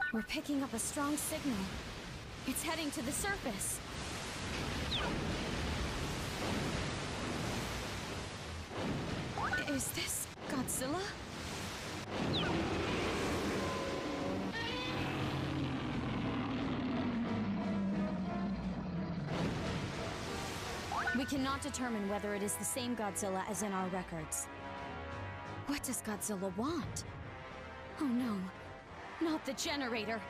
We're picking up a strong signal. It's heading to the surface. Is this Godzilla? We cannot determine whether it is the same Godzilla as in our records. What does Godzilla want? Oh no, not the generator.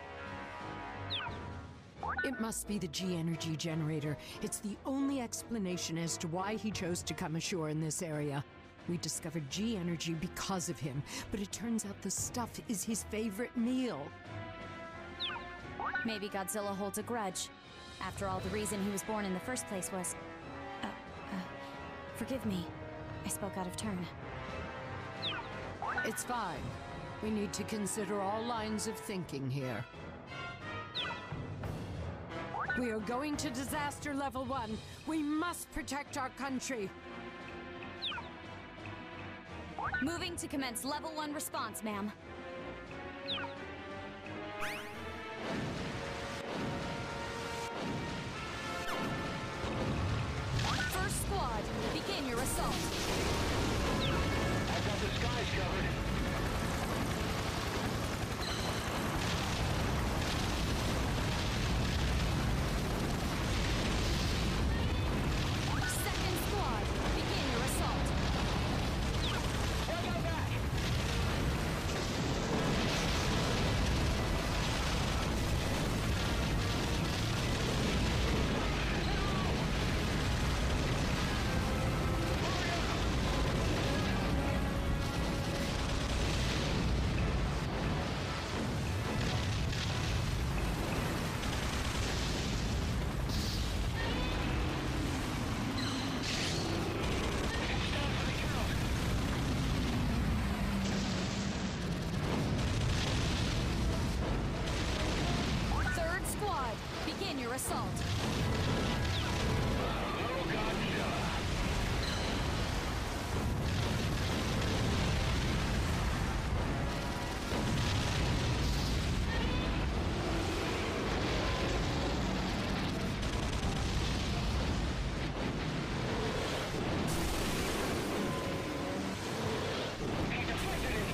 It must be the G-energy generator. It's the only explanation as to why he chose to come ashore in this area. We discovered G-energy because of him, but it turns out the stuff is his favorite meal. Maybe Godzilla holds a grudge. After all, the reason he was born in the first place was... forgive me. I spoke out of turn. It's fine. We need to consider all lines of thinking here. We are going to disaster level 1. We must protect our country. Moving to commence level 1 response, ma'am. First squad, begin your assault. I've got the skies covered. Second squad, begin your assault. Watch out back! Third squad, begin your assault. Oh, Godzilla! He deflected it!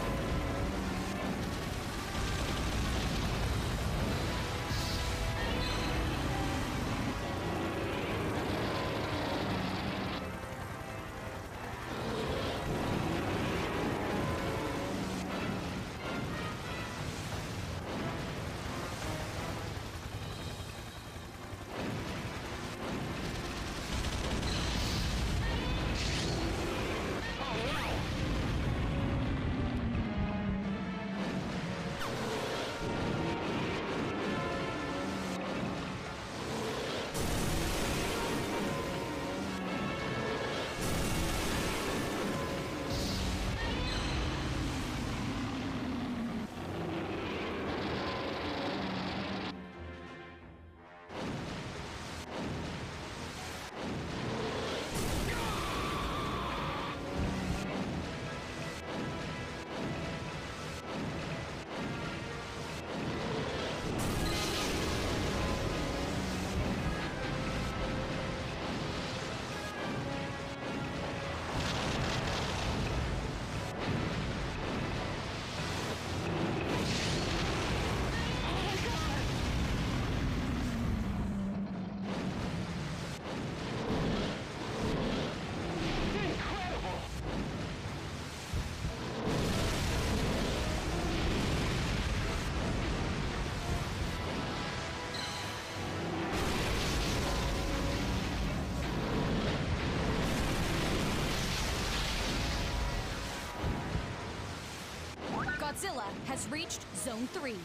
Godzilla has reached Zone 3.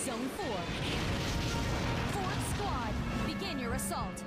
Zone 4. Fourth squad, begin your assault.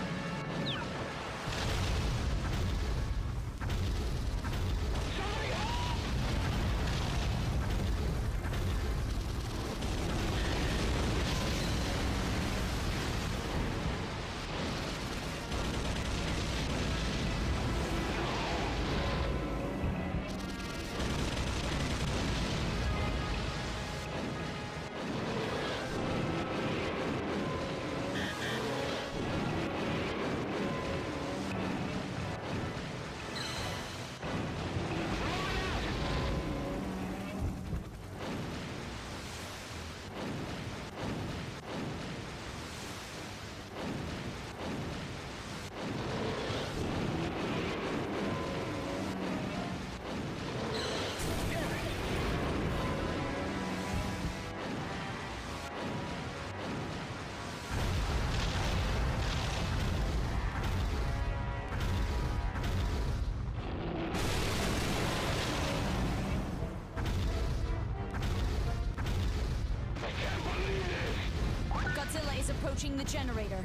Godzilla is approaching the generator.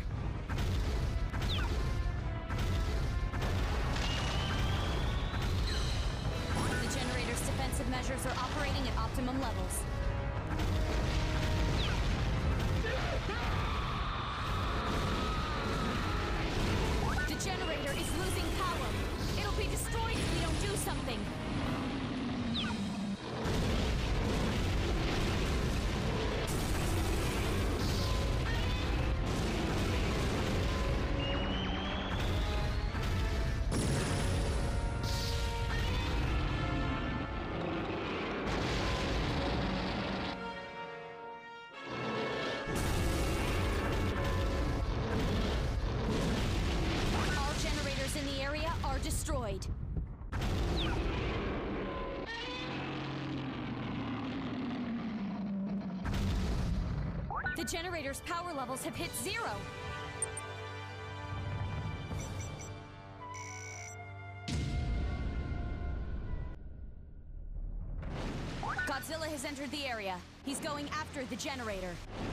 The generator's defensive measures are operating at optimum levels. The generator is losing power. It'll be destroyed if we don't do something. Destroyed. The generator's power levels have hit 0. Godzilla has entered the area. He's going after the generator.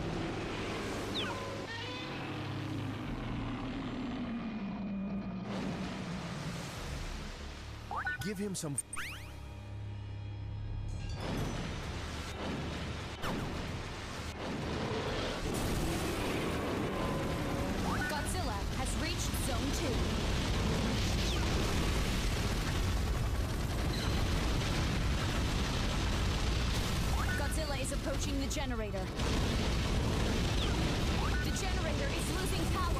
Give him some... Godzilla has reached Zone 2. Godzilla is approaching the generator. The generator is losing power.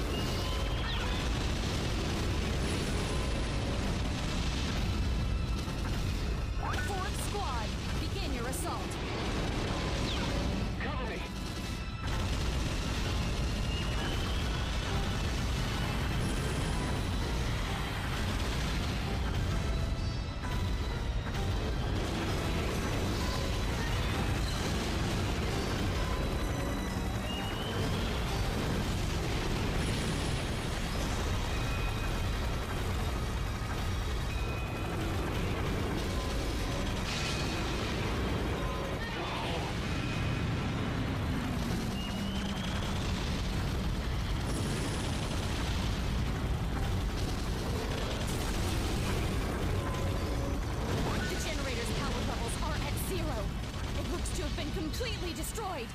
Assault. Cover me. Completely destroyed.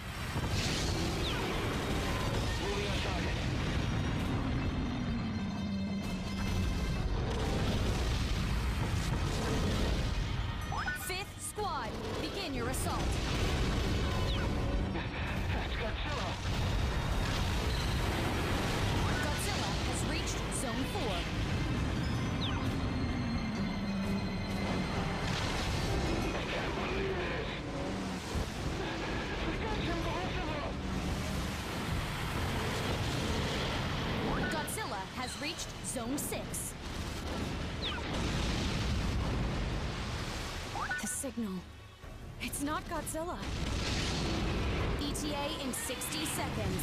Moving on target. Fifth squad, begin your assault. That's Godzilla. Godzilla has reached Zone 4. Has reached Zone 6. The signal. It's not Godzilla. ETA in 60 seconds.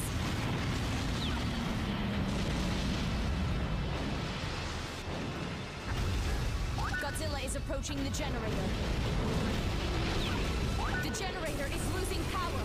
Godzilla is approaching the generator. The generator generator is losing power.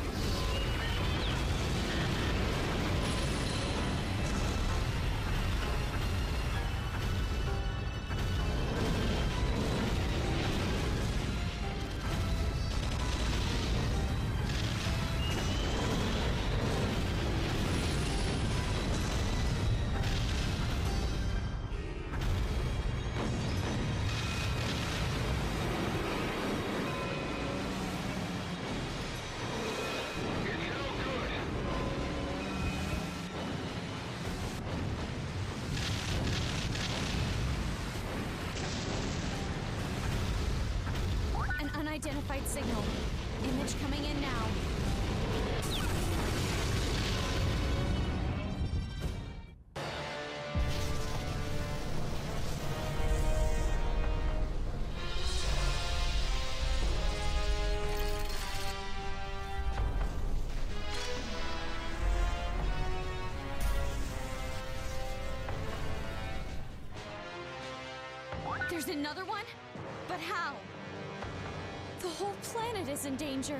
Unidentified signal. Image coming in now. There's another one? But how? The whole planet is in danger.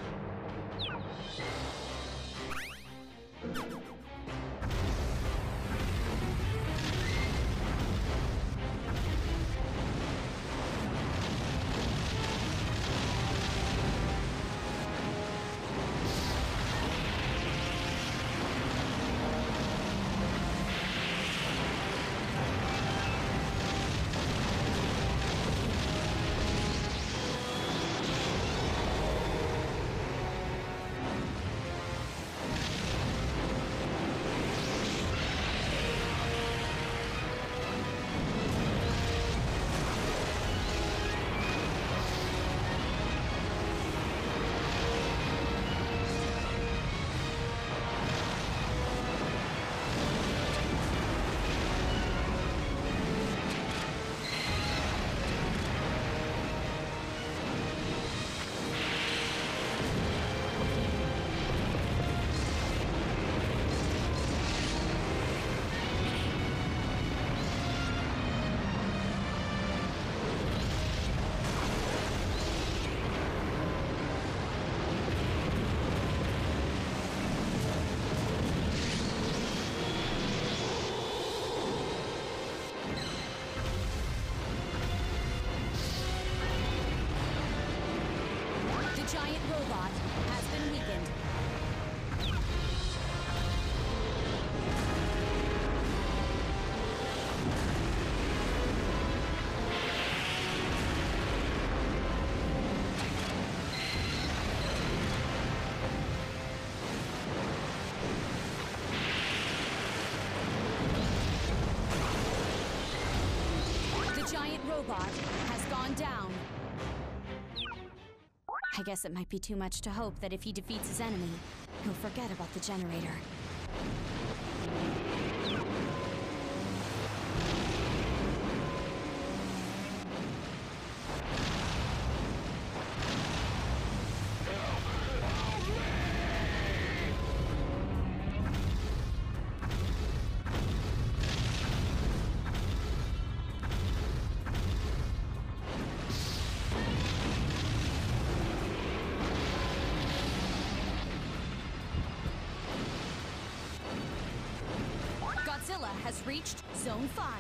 Giant robot has been weakened. The giant robot has gone down. I guess it might be too much to hope that if he defeats his enemy, he'll forget about the generator. Godzilla has reached Zone 5.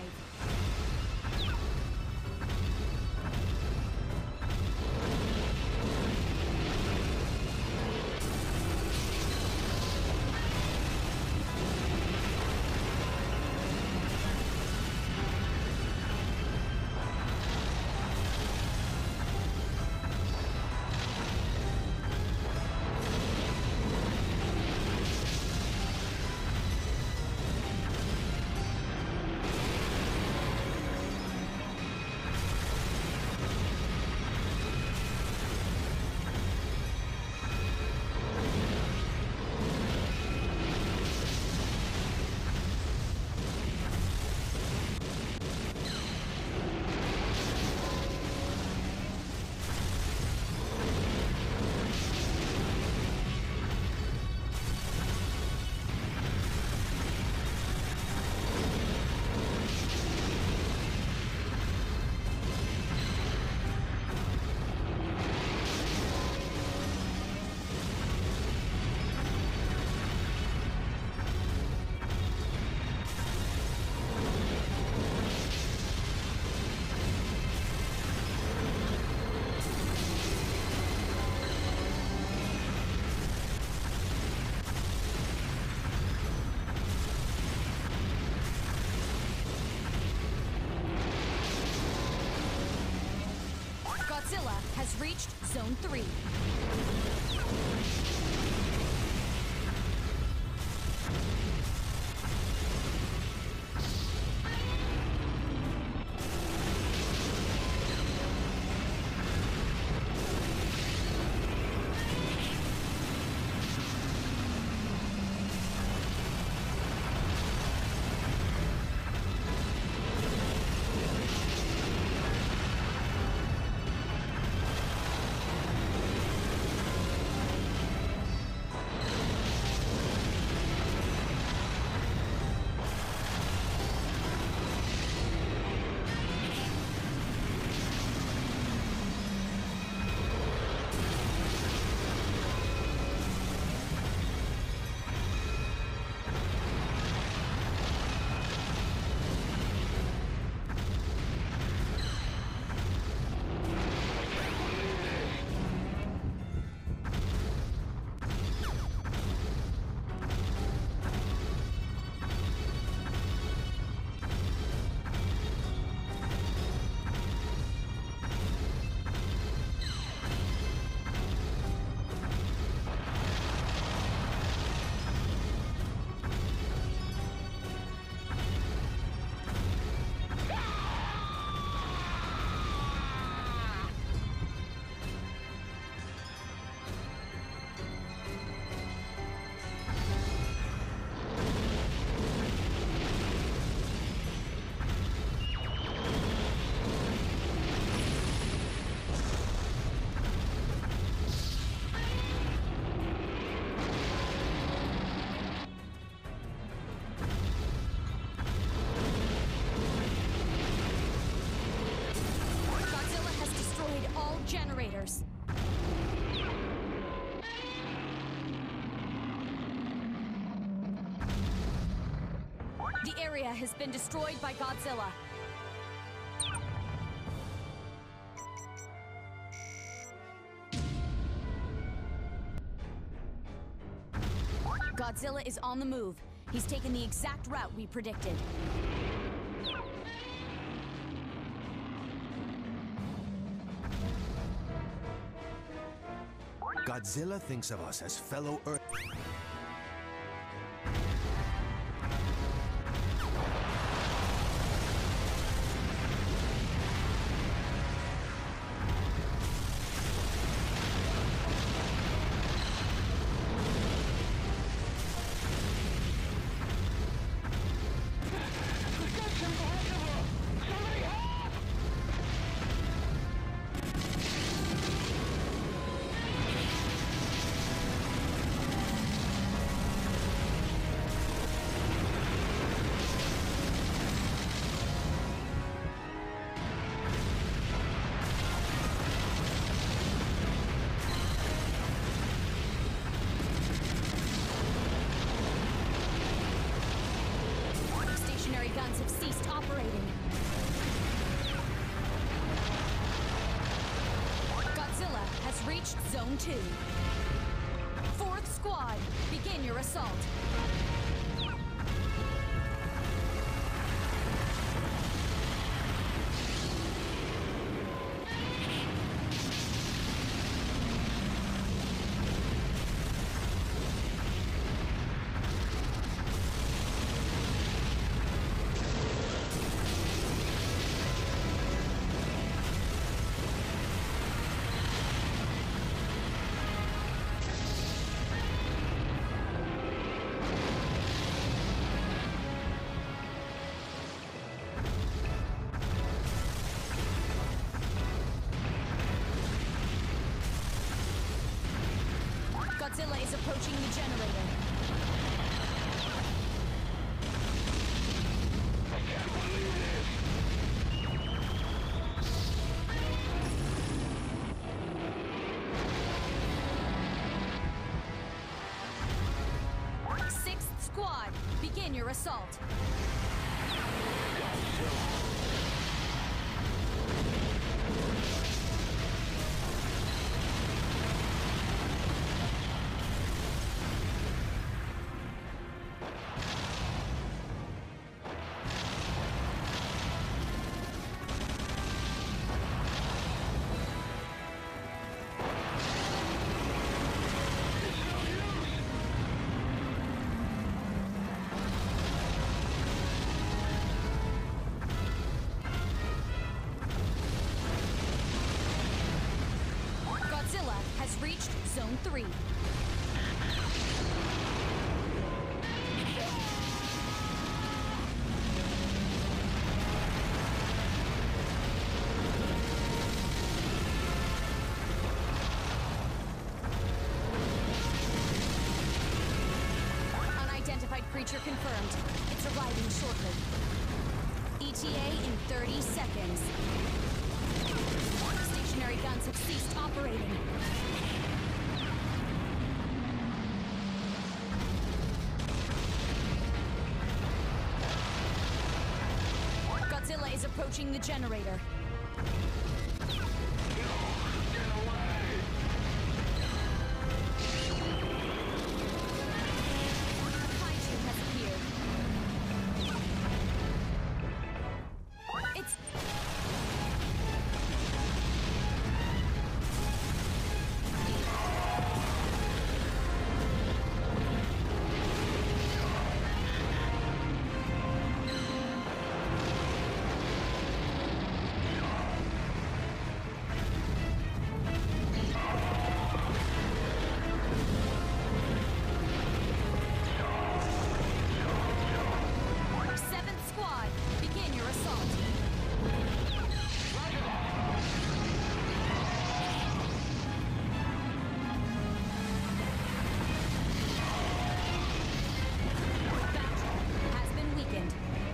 has reached Zone 3. Generators. The area has been destroyed by Godzilla. Godzilla is on the move. He's taken the exact route we predicted. Godzilla thinks of us as fellow Earth. Guns have ceased operating. Godzilla has reached Zone 2. 4th Squad, begin your assault. Godzilla is approaching the generator. I can't believe this. Sixth Squad, begin your assault. reached Zone 3. Unidentified creature confirmed. It's arriving shortly. ETA in 30 seconds. Stationary guns have ceased operating. Godzilla is approaching the generator. Kaiju has appeared. It's... Seventh Squad, begin your assault. Battle has been weakened.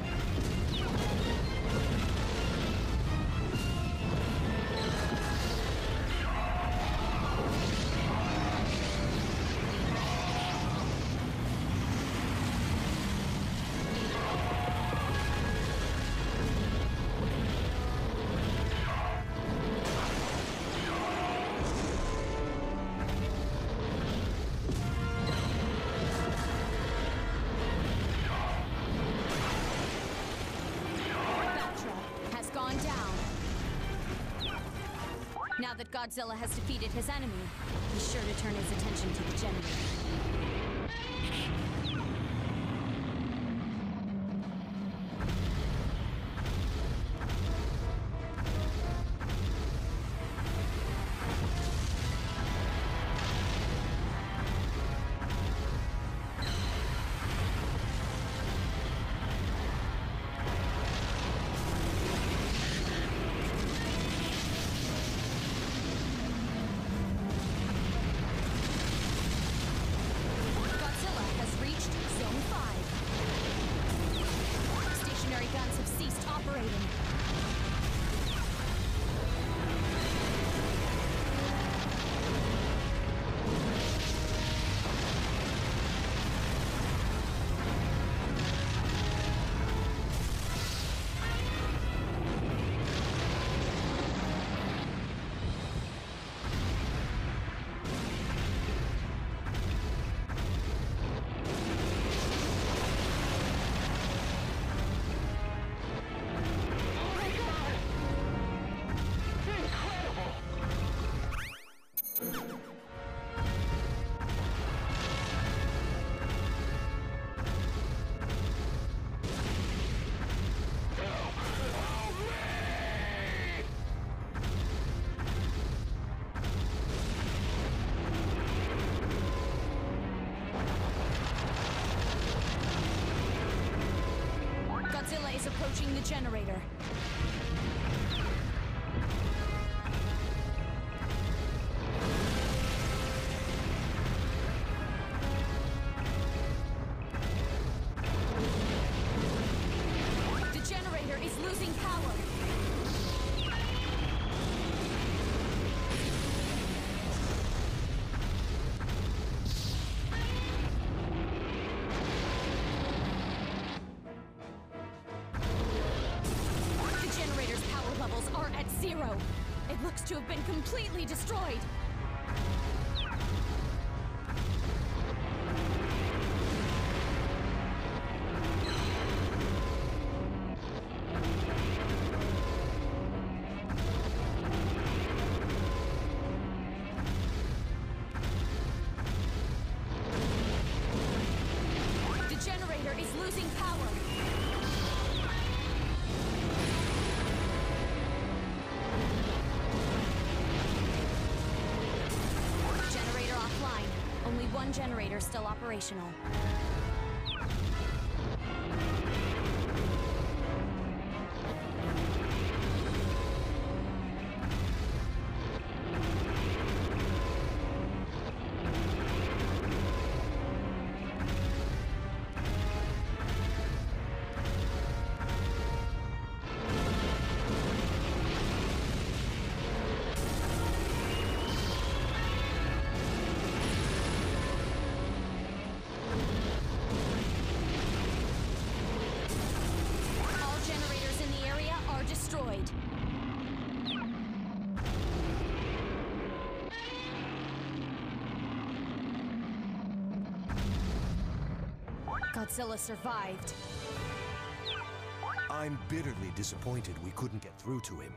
Has gone down. Now that Godzilla has defeated his enemy, he's sure to turn his attention to the generator. Godzilla has reached Zone 5. Stationary guns have ceased operating. Godzilla is approaching the generator. The generator is losing power. The generator's power levels are at 0. It looks to have been completely destroyed. The generator is losing power. one generator still operational. Godzilla survived. I'm bitterly disappointed we couldn't get through to him.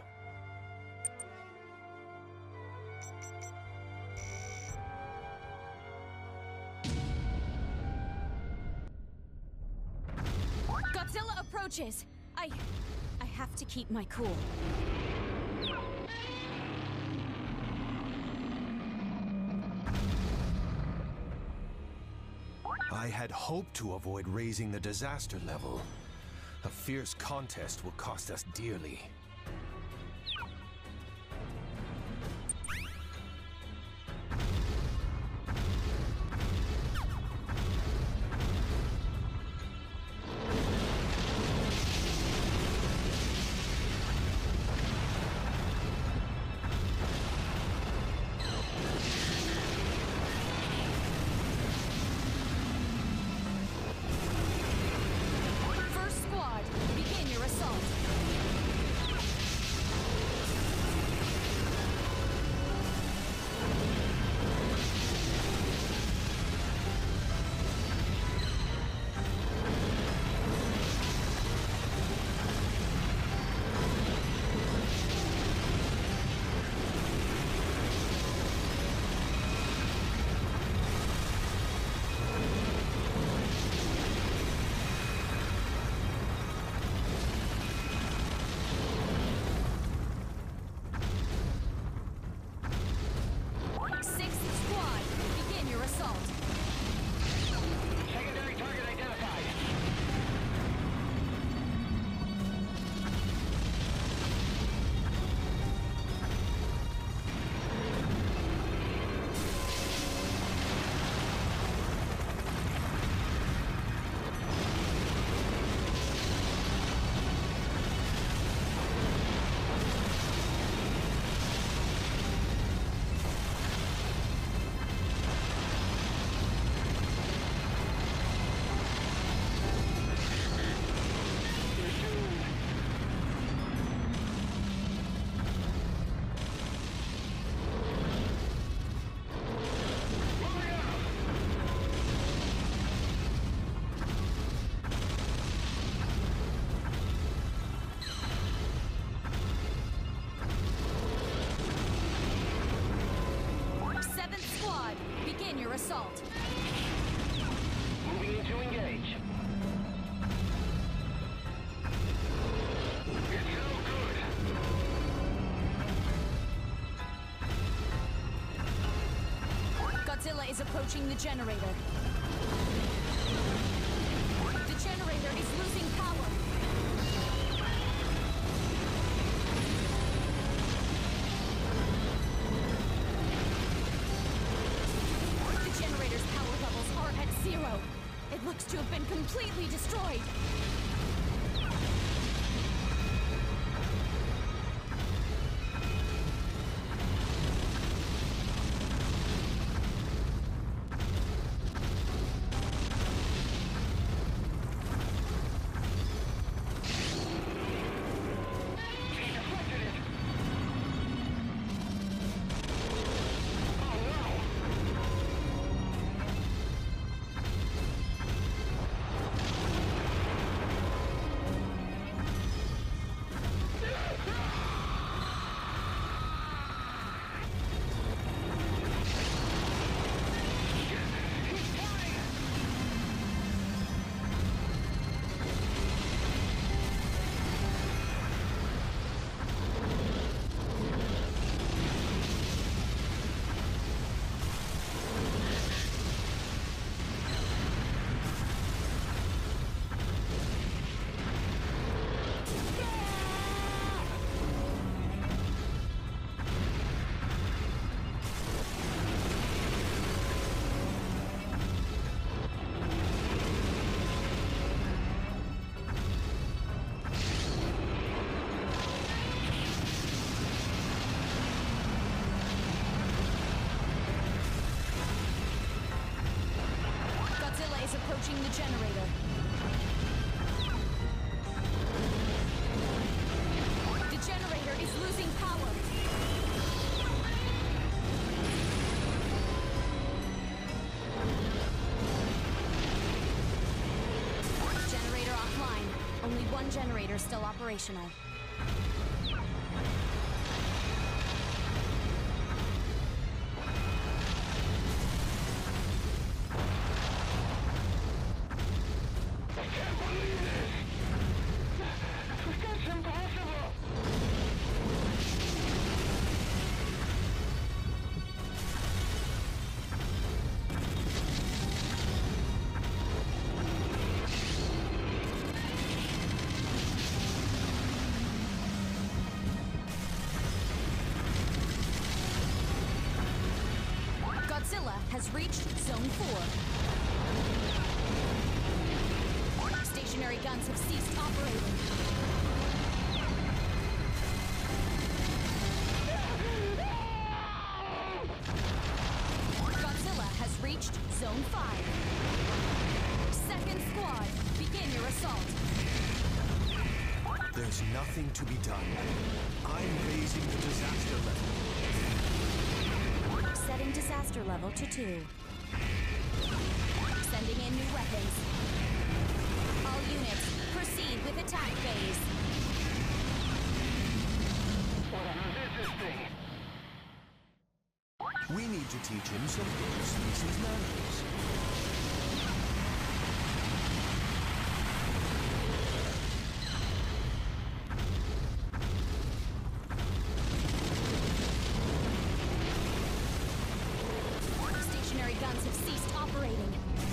Godzilla approaches! I have to keep my cool. I had hoped to avoid raising the disaster level. A fierce contest will cost us dearly. assault. Moving in to engage. It's no good. Godzilla is approaching the generator. The generator is losing power. The generator's power levels are at 0. It looks to have been completely destroyed. One generator still operational. Godzilla has reached Zone 4. Stationary guns have ceased operating. Godzilla has reached Zone 5. Second squad, begin your assault. There's nothing to be done. I'm raising the disaster level. Setting disaster level to 2. Sending in new weapons. All units, proceed with attack phase. We need to teach him some good species manners. Stationary guns have ceased operating.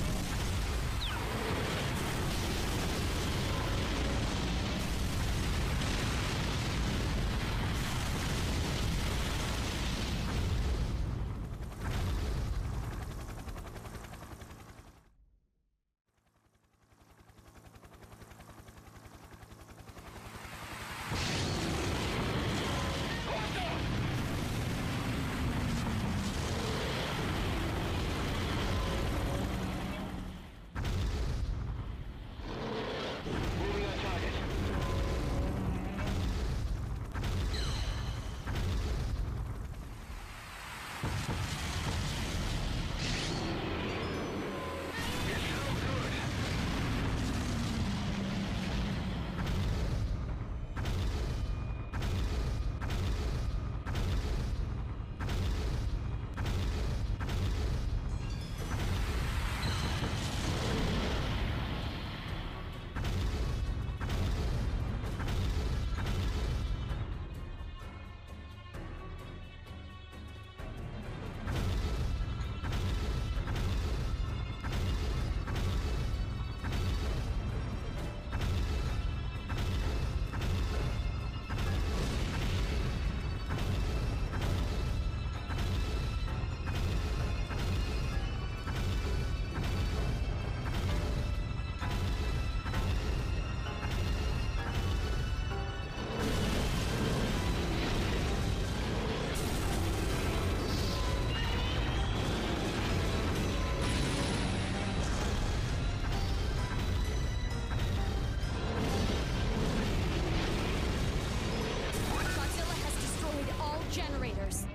Generators.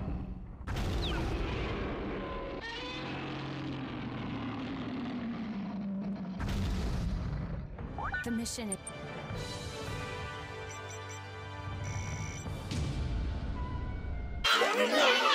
The mission is...